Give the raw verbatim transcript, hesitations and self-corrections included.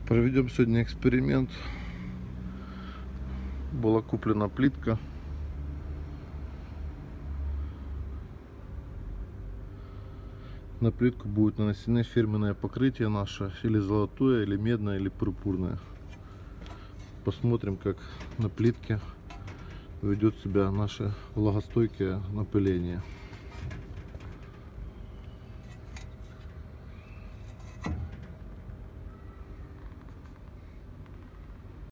Проведем сегодня эксперимент. Была куплена плитка. На плитку будет нанесены фирменное покрытие наше, или золотое, или медное, или пурпурное. Посмотрим, как на плитке ведет себя наше влагостойкое напыление.